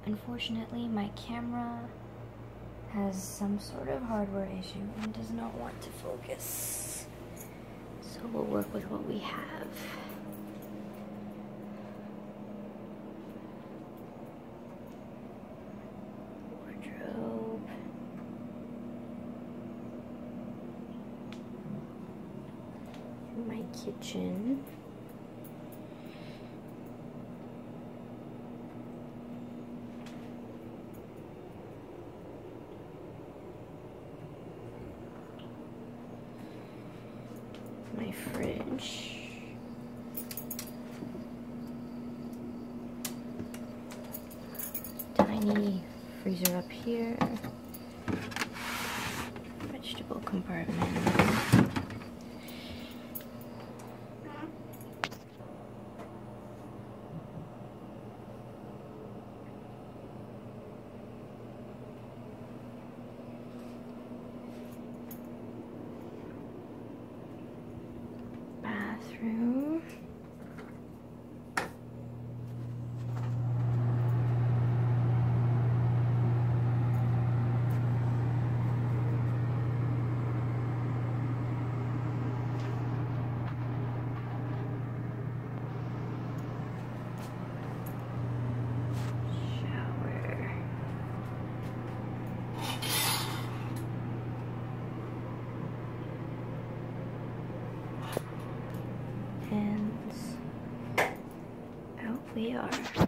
Unfortunately, my camera has some sort of hardware issue and does not want to focus. So we'll work with what we have. Wardrobe. My kitchen. My fridge. Tiny freezer up here. Vegetable compartment. Bathroom. Shower. And out we are.